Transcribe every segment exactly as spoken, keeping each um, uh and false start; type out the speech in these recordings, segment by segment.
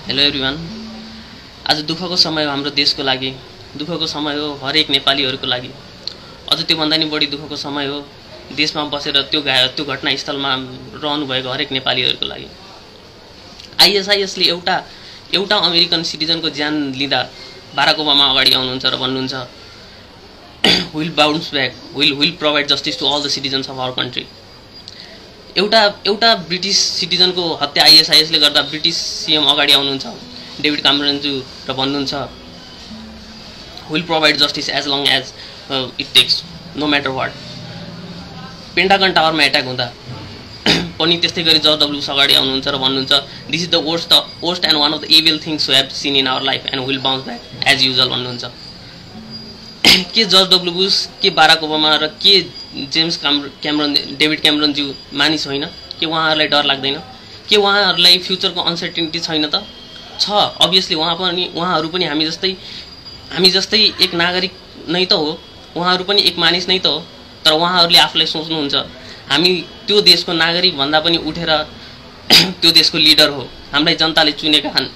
Hello everyone. आज दुःखको समय हो हाम्रो देशको लागि, दुःखको समय हो हरेक नेपालीहरूको लागि। अझ त्योभन्दा नि बढी दुःखको समय हो देशमा बसेर त्यो घा त्यो घटनास्थलमा रहनुभएको हरेक नेपालीहरूको लागि। आइएसआइएसले एउटा एउटा अमेरिकन सिटिजनको ज्यान लिँदा बाराक ओबामा अगाडि आउनुहुन्छ र भन्नुहुन्छ will bounce back, will will provide justice to all the citizens of our country. एउटा एउटा ब्रिटिस सिटिजनको हत्या आइएसआइएसले गर्दा ब्रिटिस सिएम अगाडि आउनुहुन्छ डेभिड क्यामेरनज्यू र भन्नुहुन्छ will provide justice as long as it takes, no matter what. Pentagon टावरमा एट्याक हुँदा पनि त्यस्तै गरी जर्ज डब्ल्यू बुश अगाडि आउनुहुन्छ र भन्नुहुन्छ this is the worst worst and one of the evil things we have seen in our life and will bounce back as usual भन्नुहुन्छ। के जर्ज डब्ल्यू बुश, के बाराक ओबामा र के James Cameron David क्यामरनज्यू मानिस होइन? के उहाँहरूलाई डर लाग्दैन? के उहाँहरूलाई फ्युचरको अनसर्टेनिटी छैन त? छ, अभियसली उहाँ पनि उहाँहरू पनि हामी जस्तै हामी जस्तै एक नागरिक नै त हो, उहाँहरू पनि एक मानिस नै त हो। तर उहाँहरूले आफूलाई सोच्नुहुन्छ हामी त्यो देशको नागरिक भन्दा पनि उठेर त्यो देशको लिडर हो, हामीलाई जनताले चुनेका छन्।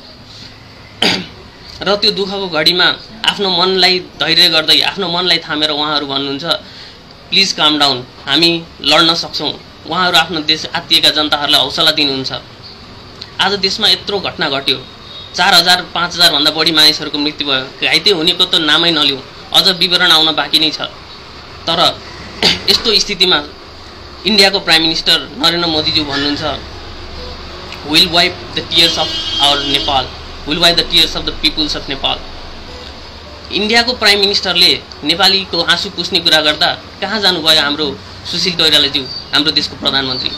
र त्यो दुःखको घडीमा आफ्नो मनलाई धैर्य गर्दै आफ्नो मनलाई थामेर उहाँहरू भन्नुहुन्छ प्लिज काम डाउन, हामी लड्न सक्छौँ। उहाँहरू आफ्नो देश आत्तिएका जनताहरूलाई हौसला दिनुहुन्छ। आज देशमा यत्रो घटना घट्यो, चार हजार पाँच हजार भन्दा बढी मानिसहरूको मृत्यु भयो, घाइते हुनेको त नामै नलिउँ, अझ विवरण आउन बाँकी नै छ। तर यस्तो स्थितिमा इन्डियाको प्राइम मिनिस्टर नरेन्द्र मोदीज्यू भन्नुहुन्छ will wipe the tears of our Nepal, will wipe the tears of the peoples of Nepal. इन्डियाको प्राइम मिनिस्टरले नेपालीको आँसु पुस्ने कुरा गर्दा कहाँ जानुभयो हाम्रो सुशील कोइरालाज्यू, हाम्रो देशको प्रधानमन्त्री?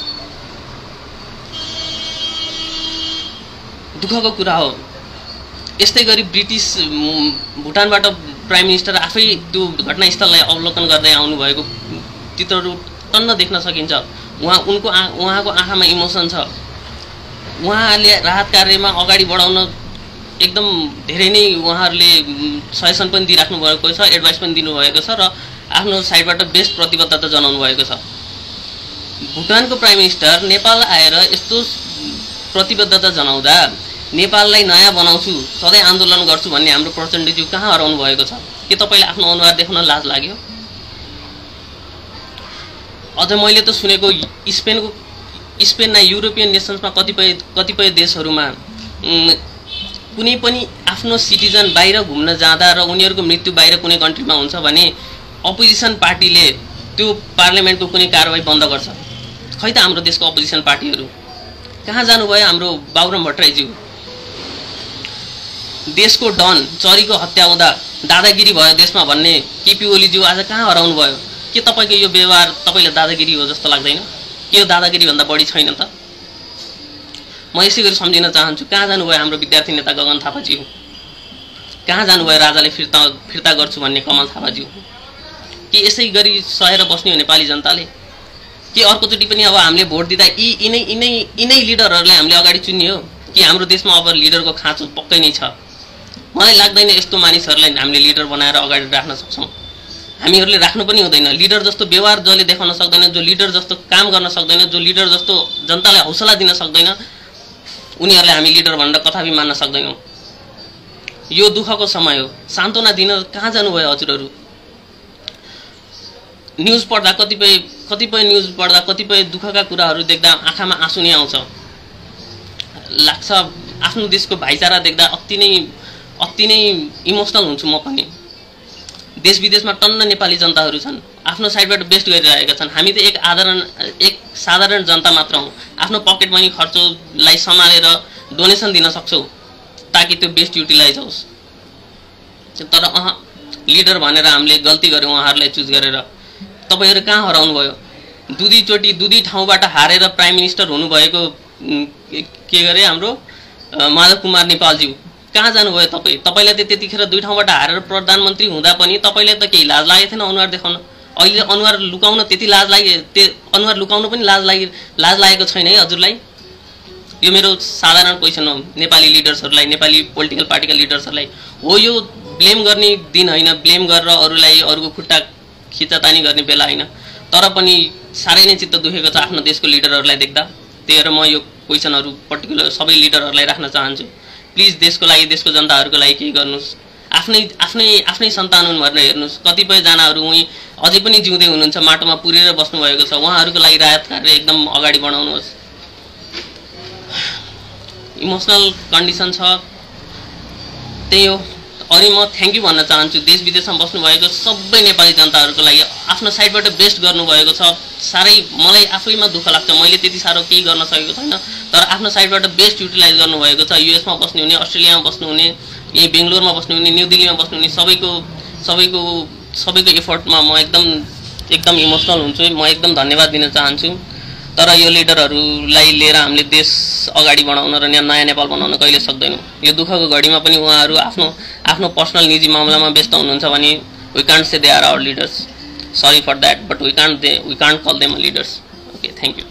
दुःखको कुरा हो। यस्तै गरी ब्रिटिस भुटानबाट प्राइम मिनिस्टर आफै त्यो घटनास्थललाई अवलोकन गर्दै आउनुभएको चित्रहरू टन्न देख्न सकिन्छ। उहाँ उनको आ उहाँको आँखामा इमोसन छ। उहाँले राहत कार्यमा अगाडि बढाउन एकदम धेरै नै उहाँहरूले सजेसन पनि दिइराख्नु भएको छ, एडभाइस पनि दिनुभएको छ र आफ्नो साइडबाट बेस्ट प्रतिबद्धता जनाउनु भएको छ। भुटानको प्राइम मिनिस्टर नेपाल आएर यस्तो प्रतिबद्धता जनाउँदा नेपाललाई नयाँ बनाउँछु, सधैँ आन्दोलन गर्छु भन्ने हाम्रो प्रचण्डज्यू कहाँ हराउनु भएको छ? के तपाईँले आफ्नो अनुहार देखाउन लाज लाग्यो? अझ मैले त सुनेको स्पेनको स्पेन न युरोपियन नेसन्समा कतिपय कतिपय देशहरूमा कुनै पनि आफ्नो सिटिजन बाहिर घुम्न जाँदा र उनीहरूको मृत्यु बाहिर कुनै कन्ट्रीमा हुन्छ भने अपोजिसन पार्टीले त्यो पार्लियामेन्टको कुनै कारबाही बन्द गर्छ। खै त हाम्रो देशको अपोजिसन पार्टीहरू कहाँ जानुभयो? हाम्रो बाबुराम भट्टराईज्यू देशको डन चरीको हत्या हुँदा दादागिरी भयो देशमा भन्ने केपी ओलीज्यू आज कहाँ हराउनु भयो? के तपाईँको यो व्यवहार तपाईँले दादागिरी हो जस्तो लाग्दैन? के यो दादागिरी भन्दा बढी छैन त? म यसै गरी सम्झिन चाहन्छु कहाँ जानुभयो हाम्रो विद्यार्थी नेता गगन थापाज्यू? कहाँ जानुभयो राजाले फिर्ता फिर्ता गर्छु भन्ने कमल थापाज्यू? के यसै गरी सहेर बस्ने हो नेपाली जनताले? के अर्कोचोटि पनि अब हामीले भोट दिँदा यी यिनै यिनै यिनै लिडरहरूलाई हामीले अगाडि चुन्ने हो कि हाम्रो देशमा अब लिडरको खाँचो पक्कै नै छ? मलाई लाग्दैन यस्तो मानिसहरूलाई हामीले लिडर बनाएर अगाडि राख्न सक्छौँ। हामीहरूले राख्नु पनि हुँदैन। लिडर जस्तो व्यवहार जसले देखाउन सक्दैन, जो लिडर जस्तो काम गर्न सक्दैन, जो लिडर जस्तो जनतालाई हौसला दिन सक्दैन, उनीहरूलाई हामी लिडर भनेर कथापि मान्न सक्दैनौँ। यो दुःखको समय हो, सान्त्वना दिन कहाँ जानुभयो हजुरहरू? न्युज पढ्दा कतिपय कतिपय न्युज पढ्दा कतिपय दुःखका कुराहरू देख्दा आँखामा आँसु नै आउँछ। लाग्छ आफ्नो देशको भाइचारा देख्दा अति नै अति नै इमोसनल हुन्छु म पनि। देश विदेशमा टन्न नेपाली जनताहरू छन्, आफ्नो साइडबाट बेस्ट गरिरहेका छन्। हामी त एक आधारण एक साधारण जनता मात्र हौँ। आफ्नो पकेट मनी खर्चलाई सम्हालेर डोनेसन दिन सक्छौँ ताकि त्यो बेस्ट युटिलाइज होस्। तर अह लिडर भनेर हामीले गल्ती गऱ्यौँ उहाँहरूलाई चुज गरेर। तपाईँहरू कहाँ हराउनु भयो? दुईचोटि दुई ठाउँबाट हारेर प्राइम मिनिस्टर हुनुभएको के गरे हाम्रो माधव कुमार नेपालज्यू, कहाँ जानुभयो तपाईँ? तपाईँलाई त त्यतिखेर दुई ठाउँबाट हारेर प्रधानमन्त्री हुँदा पनि तपाईँलाई त केही लाज लागेको थिएन अनुहार देखाउन? अहिले अनुहार लुकाउन त्यति लाज लागे त्यो अनुहार लुकाउन पनि लाज लागि लाज लागेको छैन है हजुरलाई? यो मेरो साधारण क्वेसन हो नेपाली लिडर्सहरूलाई, नेपाली पोलिटिकल पार्टीका लिडर्सहरूलाई। हो यो ब्लेम गर्ने दिन होइन, ब्लेम गरेर अरूलाई अरूको खुट्टा खिचातानी गर्ने बेला होइन। तर पनि साह्रै नै चित्त दुखेको छ आफ्नो देशको लिडरहरूलाई देख्दा। त्यही भएर म यो क्वेसनहरू पर्टिकुलर सबै लिडरहरूलाई राख्न चाहन्छु। प्लिज देशको लागि देशको जनताहरूको लागि केही गर्नुहोस्। आफ्नै आफ्नै आफ्नै सन्तान हुन् भनेर हेर्नुहोस्। कतिपयजनाहरू उहीँ अझै पनि जिउँदै हुनुहुन्छ, माटोमा पुरेर बस्नुभएको छ, उहाँहरूको लागि राहत कार्य एकदम अगाडि बढाउनुहोस्। इमोसनल कन्डिसन छ, त्यही हो। अनि म थ्याङ्क यू भन्न चाहन्छु देश विदेशमा बस्नुभएको सबै नेपाली जनताहरूको लागि। आफ्नो साइडबाट बेस्ट गर्नुभएको छ। साह्रै मलाई आफैमा दुःख लाग्छ, मैले त्यति साह्रो केही गर्न सकेको छैन, तर आफ्नो साइडबाट बेस्ट युटिलाइज गर्नुभएको छ। युएसमा बस्नुहुने, अस्ट्रेलियामा बस्नुहुने, यही बेङ्गलोरमा बस्नुहुने, न्यू दिल्लीमा बस्नुहुने सबैको सबैको सबैको एफर्टमा म एकदम एकदम इमोसनल हुन्छु। म एकदम धन्यवाद दिन चाहन्छु। तर यो लिडरहरूलाई लिएर हामीले देश अगाडि बढाउन र नयाँ नेपाल बनाउन कहिले सक्दैनौँ। यो दुःखको घडीमा पनि उहाँहरू आफ्नो आफ्नो पर्सनल निजी मामलामा व्यस्त हुनुहुन्छ भने we can't say they are our leaders. Sorry for that, but we can't they we can't call them leaders. Okay, thank you.